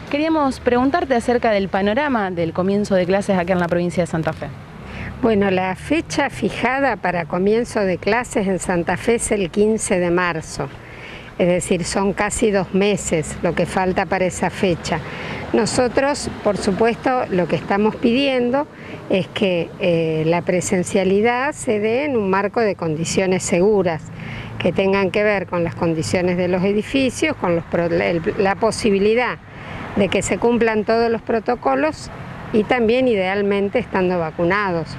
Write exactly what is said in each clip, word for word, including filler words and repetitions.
Queríamos preguntarte acerca del panorama del comienzo de clases aquí en la provincia de Santa Fe. Bueno, la fecha fijada para comienzo de clases en Santa Fe es el quince de marzo, es decir, son casi dos meses lo que falta para esa fecha. Nosotros, por supuesto, lo que estamos pidiendo es que eh, la presencialidad se dé en un marco de condiciones seguras, que tengan que ver con las condiciones de los edificios, con los, el, la posibilidad de que se cumplan todos los protocolos y también idealmente estando vacunados.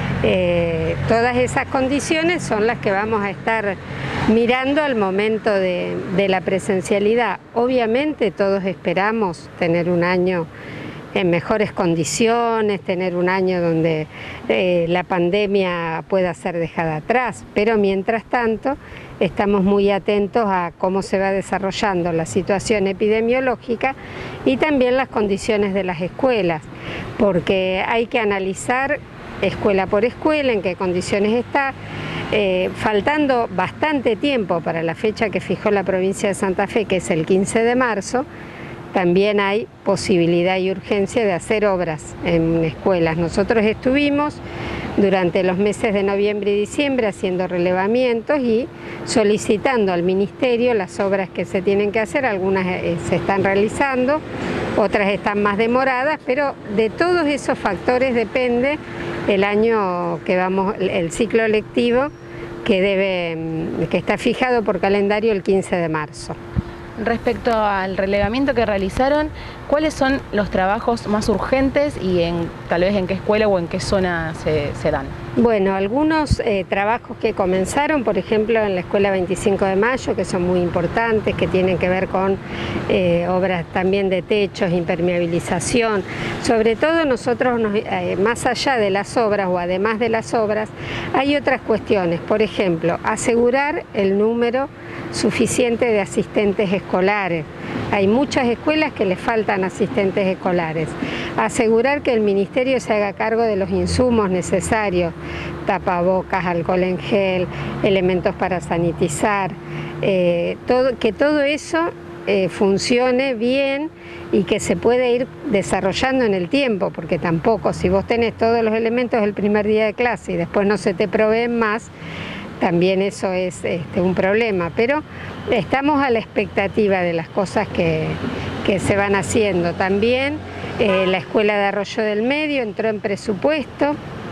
Eh, todas esas condiciones son las que vamos a estar mirando al momento de, de la presencialidad. Obviamente todos esperamos tener un año en mejores condiciones, tener un año donde eh, la pandemia pueda ser dejada atrás, pero mientras tanto estamos muy atentos a cómo se va desarrollando la situación epidemiológica y también las condiciones de las escuelas, porque hay que analizar escuela por escuela en qué condiciones está, eh, faltando bastante tiempo para la fecha que fijó la provincia de Santa Fe, que es el quince de marzo, también hay posibilidad y urgencia de hacer obras en escuelas. Nosotros estuvimos durante los meses de noviembre y diciembre haciendo relevamientos y solicitando al Ministerio las obras que se tienen que hacer, algunas eh, se están realizando, otras están más demoradas, pero de todos esos factores depende el año que vamos, el ciclo lectivo que, debe, que está fijado por calendario el quince de marzo. Respecto al relevamiento que realizaron, ¿cuáles son los trabajos más urgentes y en, tal vez en qué escuela o en qué zona se, se dan? Bueno, algunos eh, trabajos que comenzaron, por ejemplo, en la Escuela veinticinco de mayo, que son muy importantes, que tienen que ver con eh, obras también de techos, impermeabilización. Sobre todo nosotros, nos, eh, más allá de las obras o además de las obras, hay otras cuestiones. Por ejemplo, asegurar el número suficiente de asistentes escolares. Hay muchas escuelas que les faltan asistentes escolares. Asegurar que el Ministerio se haga cargo de los insumos necesarios, tapabocas, alcohol en gel, elementos para sanitizar, eh, todo, que todo eso eh, funcione bien y que se puede ir desarrollando en el tiempo, porque tampoco, si vos tenés todos los elementos el primer día de clase y después no se te proveen más, también eso es este, un problema, pero estamos a la expectativa de las cosas que, que se van haciendo. También eh, la Escuela de Arroyo del Medio entró en presupuesto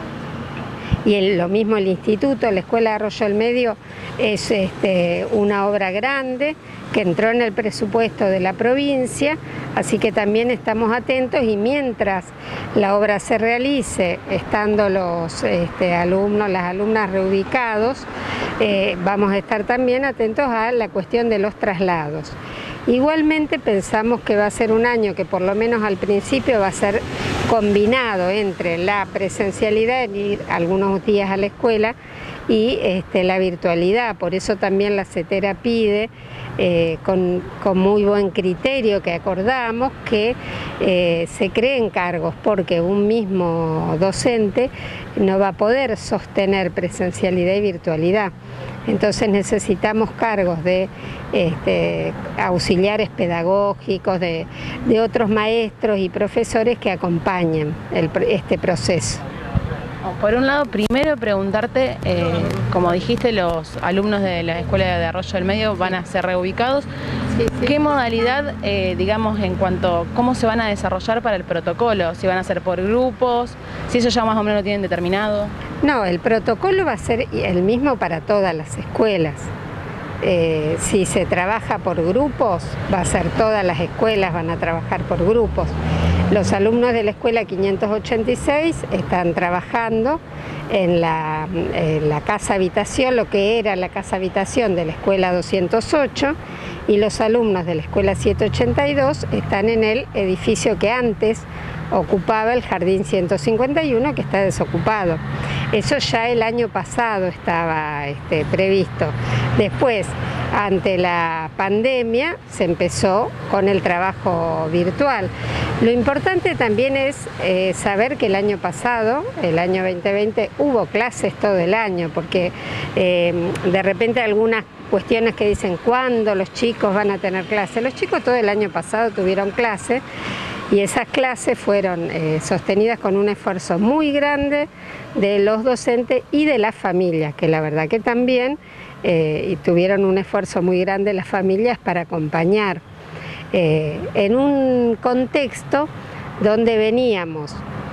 y el, lo mismo el instituto. La Escuela de Arroyo del Medio es este, una obra grande que entró en el presupuesto de la provincia, así que también estamos atentos y mientras la obra se realice, estando los este, alumnos, las alumnas reubicados, eh, vamos a estar también atentos a la cuestión de los traslados. Igualmente pensamos que va a ser un año que por lo menos al principio va a ser combinado entre la presencialidad, ir algunos días a la escuela, y este, la virtualidad. Por eso también la CETERA pide, eh, con, con muy buen criterio que acordamos, que eh, se creen cargos, porque un mismo docente no va a poder sostener presencialidad y virtualidad. Entonces necesitamos cargos de este, auxiliares pedagógicos, de, de otros maestros y profesores que acompañen el, este proceso. Por un lado, primero preguntarte, eh, como dijiste, los alumnos de la Escuela de Arroyo del Medio van a ser reubicados. Sí, sí. ¿Qué modalidad, eh, digamos, en cuanto a cómo se van a desarrollar para el protocolo? ¿Si van a ser por grupos? ¿Si eso ya más o menos lo tienen determinado? No, el protocolo va a ser el mismo para todas las escuelas. Eh, si se trabaja por grupos, va a ser todas las escuelas van a trabajar por grupos. Los alumnos de la escuela quinientos ochenta y seis están trabajando en la, en la casa habitación, lo que era la casa habitación de la escuela doscientos ocho, y los alumnos de la escuela setecientos ochenta y dos están en el edificio que antes ocupaba el jardín ciento cincuenta y uno, que está desocupado. Eso ya el año pasado estaba este, previsto. Después, ante la pandemia, se empezó con el trabajo virtual. Lo importante también es eh, saber que el año pasado, el año veinte veinte, hubo clases todo el año, porque eh, de repente algunas cuestiones que dicen cuándo los chicos van a tener clase. Los chicos todo el año pasado tuvieron clase y esas clases fueron eh, sostenidas con un esfuerzo muy grande de los docentes y de las familias, que la verdad que también eh, y tuvieron un esfuerzo muy grande las familias para acompañar eh, en un contexto donde veníamos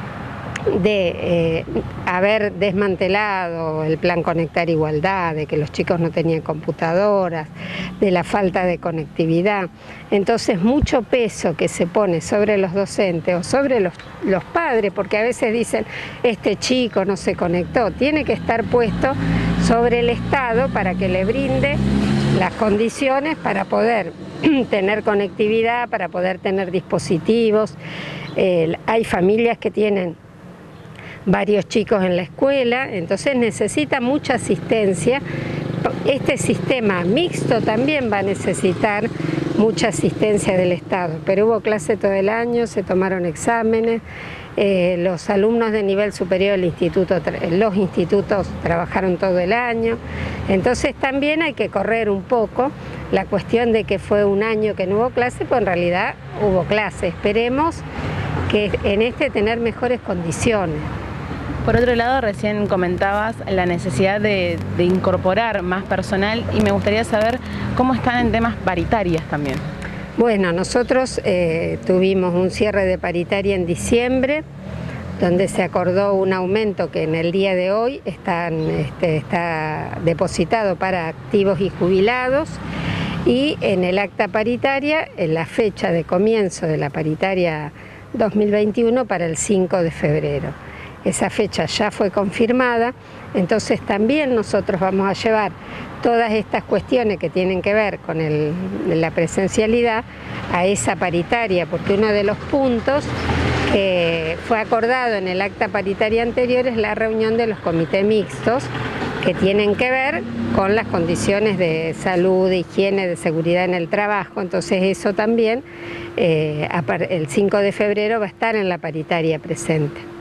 de eh, haber desmantelado el plan Conectar Igualdad, de que los chicos no tenían computadoras, de la falta de conectividad. Entonces mucho peso que se pone sobre los docentes o sobre los, los padres, porque a veces dicen, este chico no se conectó, tiene que estar puesto sobre el Estado para que le brinde las condiciones para poder tener conectividad, para poder tener dispositivos. Eh, hay familias que tienen varios chicos en la escuela, entonces necesita mucha asistencia. Este sistema mixto también va a necesitar mucha asistencia del Estado, pero hubo clase todo el año, se tomaron exámenes, eh, los alumnos de nivel superior del instituto, los institutos trabajaron todo el año, entonces también hay que correr un poco la cuestión de que fue un año que no hubo clase, pues en realidad hubo clase. Esperemos que en este tener mejores condiciones. Por otro lado, recién comentabas la necesidad de, de incorporar más personal y me gustaría saber cómo están en temas paritarias también. Bueno, nosotros eh, tuvimos un cierre de paritaria en diciembre, donde se acordó un aumento que en el día de hoy están, este, está depositado para activos y jubilados, y en el acta paritaria, en la fecha de comienzo de la paritaria dos mil veintiuno para el cinco de febrero. Esa fecha ya fue confirmada, entonces también nosotros vamos a llevar todas estas cuestiones que tienen que ver con el, la presencialidad a esa paritaria, porque uno de los puntos que fue acordado en el acta paritaria anterior es la reunión de los comités mixtos, que tienen que ver con las condiciones de salud, de higiene, de seguridad en el trabajo. Entonces eso también eh, el cinco de febrero va a estar en la paritaria presente.